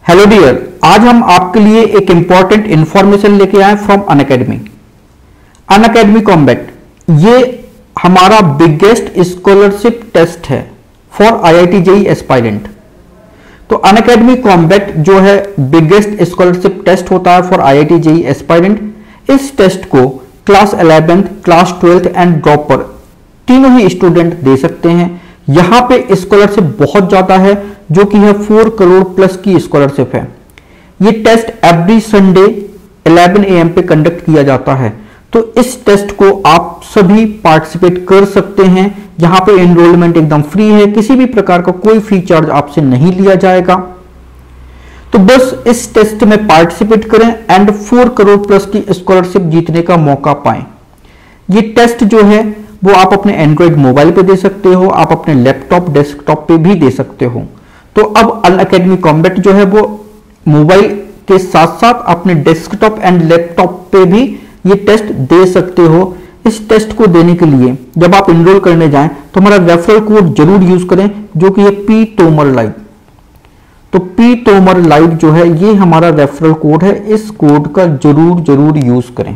Hello dear, आज हम आपके लिए एक इंपॉर्टेंट इंफॉर्मेशन लेके आए फ्रॉम अनअकैडमी। अनअकैडमी कॉम्बैट ये हमारा बिगेस्ट स्कॉलरशिप टेस्ट है फॉर आईआईटी जेईई एस्पायरेंट। तो अनअकैडमी कॉम्बैट जो है बिगेस्ट स्कॉलरशिप टेस्ट होता है फॉर आईआईटी जेईई एस्पायरेंट। इस टेस्ट को class 11th, class 12th and dropper तीनों ही स्टूडेंट दे सकते हैं। यहां पे स्कॉलरशिप बहुत ज्यादा है, जो कि है 4 करोड़ प्लस की स्कॉलरशिप है। ये टेस्ट एवरी संडे 11 AM पे कंडक्ट किया जाता है। तो इस टेस्ट को आप सभी पार्टिसिपेट कर सकते हैं। यहां पे एनरोलमेंट एकदम फ्री है, किसी भी प्रकार का कोई फी चार्ज आपसे नहीं लिया जाएगा। तो बस इस टेस्ट में पार्टिसिपेट करें एंड 4 करोड़ प्लस की स्कॉलरशिप जीतने का मौका पाएं। ये टेस्ट जो है वो आप अपने एंड्रॉइड मोबाइल पे दे सकते हो, आप अपने लैपटॉप डेस्कटॉप पे भी दे सकते हो। तो अब अनअकैडमी कॉम्बैट जो है वो मोबाइल के साथ साथ अपने डेस्कटॉप एंड लैपटॉप पे भी ये टेस्ट दे सकते हो। इस टेस्ट को देने के लिए जब आप इनरोल करने जाएं तो हमारा रेफरल कोड जरूर यूज करें, जो कि है पी तोमर लाइव। तो पी तोमर लाइव जो है ये हमारा रेफरल कोड है, इस कोड का जरूर यूज करें।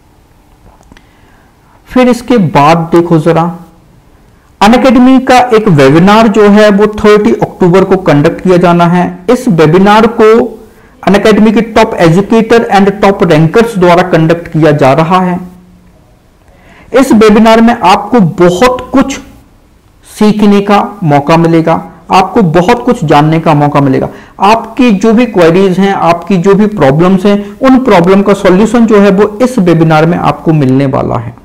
फिर इसके बाद देखो जरा, अनअकैडमी का एक वेबिनार जो है वो 30 अक्टूबर को कंडक्ट किया जाना है। इस वेबिनार को अनअकैडमी के top educator and top rankers द्वारा कंडक्ट किया जा रहा है। इस वेबिनार में आपको बहुत कुछ सीखने का मौका मिलेगा, आपको बहुत कुछ जानने का मौका मिलेगा। आपकी जो भी क्वेरीज हैं, आपकी जो भी प्रॉब्लम्स हैं, उन प्रॉब्लम का सॉल्यूशन जो है वो इस वेबिनार में आपको मिलने वाला है।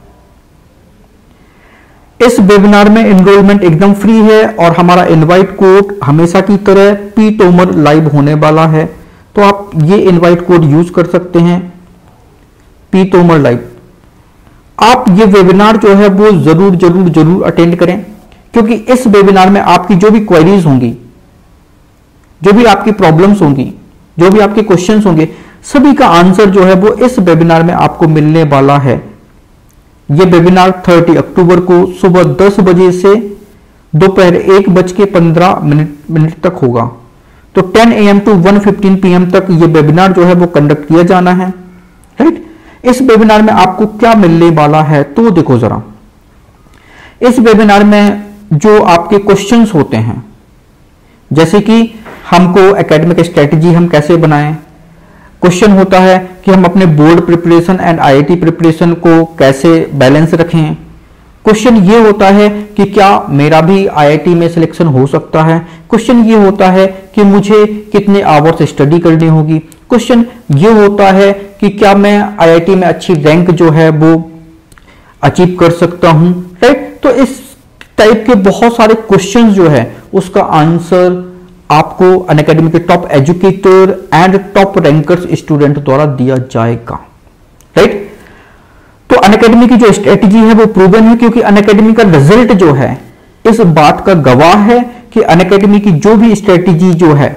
इस वेबिनार में एनरोलमेंट एकदम फ्री है और हमारा इनवाइट कोड हमेशा की तरह पी तोमर लाइव होने वाला है। तो आप ये इनवाइट कोड यूज कर सकते हैं, पी तोमर लाइव। आप ये वेबिनार जो है वो जरूर अटेंड करें, क्योंकि इस वेबिनार में आपकी जो भी क्वेरीज होंगी, जो भी आपकी प्रॉब्लम्स होंगी, जो भी आपके क्वेश्चंस होंगे, सभी का आंसर जो है वो इस वेबिनार में आपको मिलने वाला है। यह वेबिनार 30 अक्टूबर को सुबह 10 बजे से दोपहर 1:15 तक होगा। तो 10 AM to 1:15 PM तक यह वेबिनार जो है वो कंडक्ट किया जाना है, राइट। इस वेबिनार में आपको क्या मिलने वाला है तो देखो जरा। इस वेबिनार में जो आपके क्वेश्चंस होते हैं, जैसे कि हमको एकेडमिक स्ट्रेटजी हम कैसे बनाएं, क्वेश्चन होता है कि हम अपने board preparation and IIT preparation को कैसे बैलेंस रखें। क्वेश्चन ये होता है कि क्या मेरा भी आईआईटी में सिलेक्शन हो सकता है। क्वेश्चन ये होता है कि मुझे कितने आवर्स स्टडी करनी होगी। क्वेश्चन ये होता है कि क्या मैं आईआईटी में अच्छी रैंक जो है वो अचीव कर सकता हूं, राइट। तो इस टाइप के बहुत सारे क्वेश्चन जो है उसका आंसर आपको अनअकैडमी के top educator and top rankers student द्वारा दिया जाएगा, राइट। तो अनअकैडमी की जो स्ट्रेटजी है वो प्रूवन है, क्योंकि अनअकैडमी का रिजल्ट जो है इस बात का गवाह है कि अनअकैडमी की जो भी स्ट्रेटजी जो है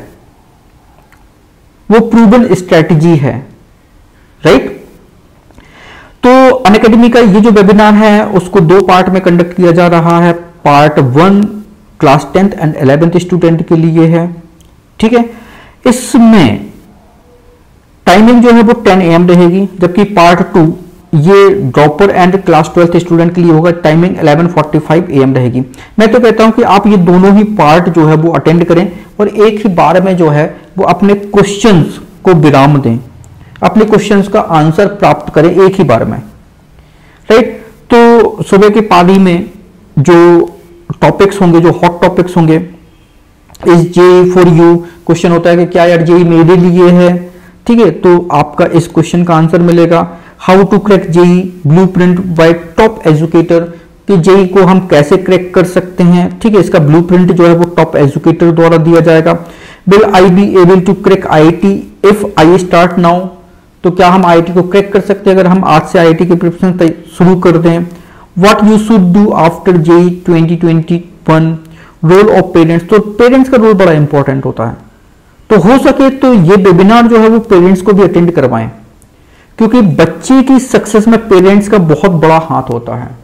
वो प्रूवन स्ट्रेटजी है, राइट। तो अनअकैडमी का ये जो वेबिनार है उसको 2 पार्ट में कंडक्ट किया जा रहा है। Part 1 class 10th and 11th student के लिए है, ठीक है। इसमें टाइमिंग जो है वो 10 AM रहेगी, जबकि पार्ट 2 ये dropper and class 12th student के लिए होगा, टाइमिंग 11:45 AM रहेगी। मैं तो कहता हूं कि आप ये दोनों ही पार्ट जो है वो अटेंड करें और एक ही बार में जो है वो अपने क्वेश्चंस को विराम दें, अपने क्वेश्चंस का आंसर प्राप्त करें एक ही बार में, राइट। तो सुबह की पाली में जो टॉपिक्स होंगे, जो हॉट टॉपिक्स होंगे, इस जेईई फॉर यू क्वेश्चन होता है कि क्या यार जेईई मेरे लिए है, ठीक है। तो आपका इस क्वेश्चन का आंसर मिलेगा। How to crack JEE blueprint by top educator, कि जेईई को हम कैसे क्रैक कर सकते हैं, ठीक है। इसका ब्लूप्रिंट जो है वो टॉप एजुकेटर द्वारा दिया जाएगा। Will I be able to crack IIT if I start now, तो क्या हम आईआईटी को क्रैक कर सकते हैं अगर हम आज से आईआईटी की प्रिपरेशन शुरू कर दें। What you should do after JEE 2021, role of parents, तो पेरेंट्स का रोल बड़ा इंपॉर्टेंट होता है। तो हो सके तो ये वेबिनार जो है वो पेरेंट्स को भी अटेंड करवाएं, क्योंकि बच्चे की सक्सेस में पेरेंट्स का बहुत बड़ा हाथ होता है,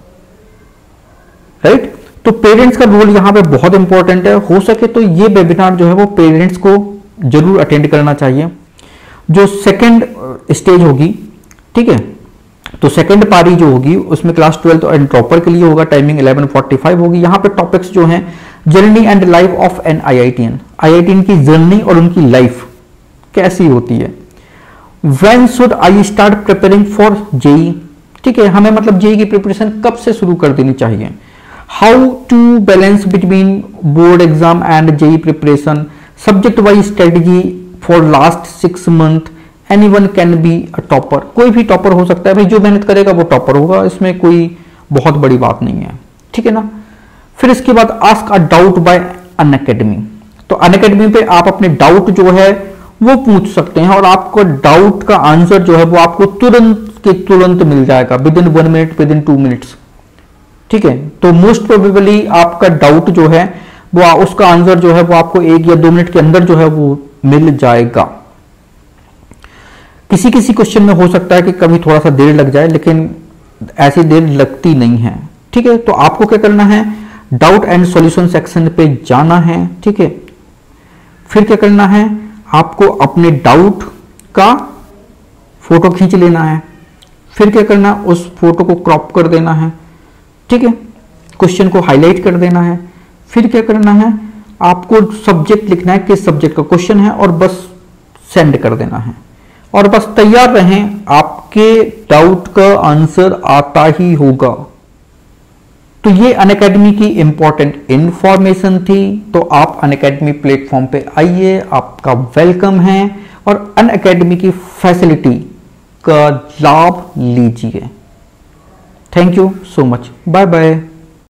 राइट। तो पेरेंट्स का रोल यहां पे बहुत इंपॉर्टेंट है। हो सके तो ये वेबिनार जो है वो पेरेंट्स को जरूर अटेंड करना चाहिए। जो सेकंड स्टेज होगी, ठीक है, तो सेकंड पारी जो होगी उसमें क्लास 12 एंड टॉपर के लिए होगा, टाइमिंग 11:45 होगी। यहाँ पे टॉपिक्स जो हैं, journey and life of an IITian, IITian की जर्नी और उनकी लाइफ कैसी होती है। When should I start preparing for JEE, ठीक है, हमें मतलब जेई की प्रिपरेशन कब से शुरू कर देनी चाहिए। How to balance between board exam and JEE preparation, subject wise strategy for last 6 month, anyone can be a topper, कोई भी टॉपर हो सकता है भाई, जो मेहनत करेगा वो टॉपर होगा, इसमें कोई बहुत बड़ी बात नहीं है, ठीक है ना। फिर इसके बाद ask a doubt by Unacademy, तो अनअकैडमी पे आप अपने डाउट जो है वो पूछ सकते हैं और आपको डाउट का आंसर जो है वो आपको तुरंत के तुरंत मिल जाएगा, within 1 minute, within 2 minutes, ठीक है। तो मोस्ट प्रोबेबली आपका डाउट जो है वो उसका आंसर जो है वो आपको 1 या 2 मिनट के अंदर जो है वो मिल जाएगा। किसी किसी क्वेश्चन में हो सकता है कि कभी थोड़ा सा देर लग जाए, लेकिन ऐसी देर लगती नहीं है, ठीक है। तो आपको क्या करना है, डाउट एंड सॉल्यूशन सेक्शन पे जाना है, ठीक है। फिर क्या करना है, आपको अपने डाउट का फोटो खींच लेना है। फिर क्या करना, उस फोटो को क्रॉप कर देना है, ठीक है, क्वेश्चन को हाईलाइट कर देना है। फिर क्या करना है, आपको सब्जेक्ट लिखना है, किस सब्जेक्ट का क्वेश्चन है, और बस सेंड कर देना है, और बस तैयार रहें, आपके डाउट का आंसर आता ही होगा। तो ये अनअकैडमी की इंपॉर्टेंट इंफॉर्मेशन थी। तो आप अनअकैडमी प्लेटफॉर्म पे आइए, आपका वेलकम है, और अनअकैडमी की फैसिलिटी का लाभ लीजिए। Thank you so much, bye bye.